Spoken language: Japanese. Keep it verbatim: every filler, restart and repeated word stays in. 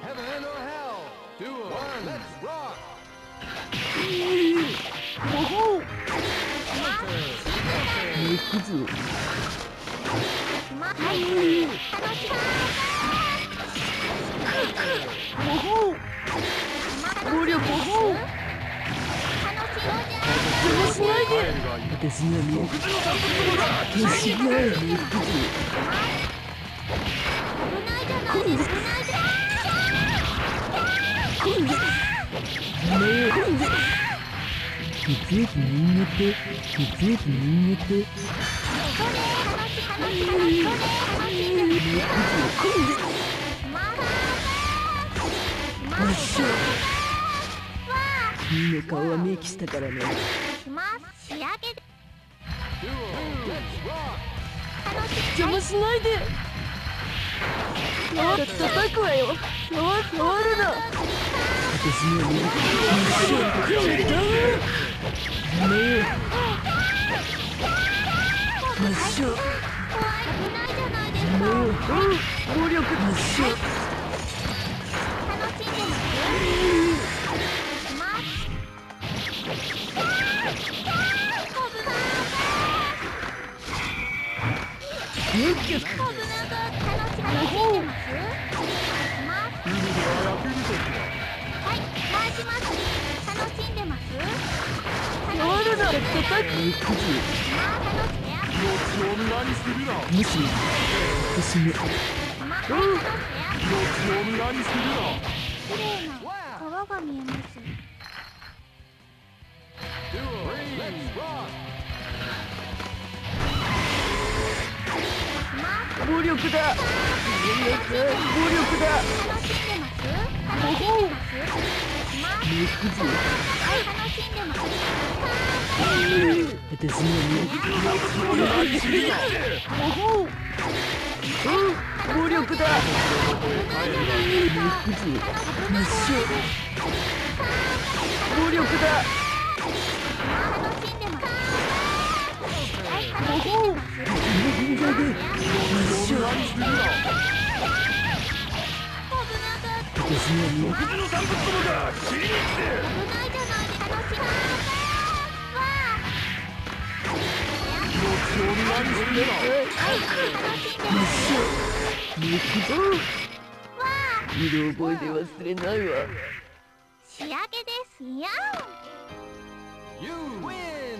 Heaven or hell. Two one. Let's rock. 行くぞ。暴力を邪魔しないで。私には見えない。私には見えない。今度今度今度血液に逃げて血液に逃げて君の顔は明記したからね。邪魔しないで。叩くわよ。触るな。私には見えない。やめよう。発症。やめよう。暴力発症。もし私も川が見えます。 暴力だ。暴力だ。 楽しんでます？楽しんでます？ 行くぞ。 楽しんでます？ 私には見えない。暴力だ。行くぞ。真っ白。暴力だ。 楽しんでます？ 銀座で真っ白。私には見えない。 危ないじゃないですか。楽しん真っ白。行くぞ。色覚えで忘れないわ。 仕上げです。やん。 You win.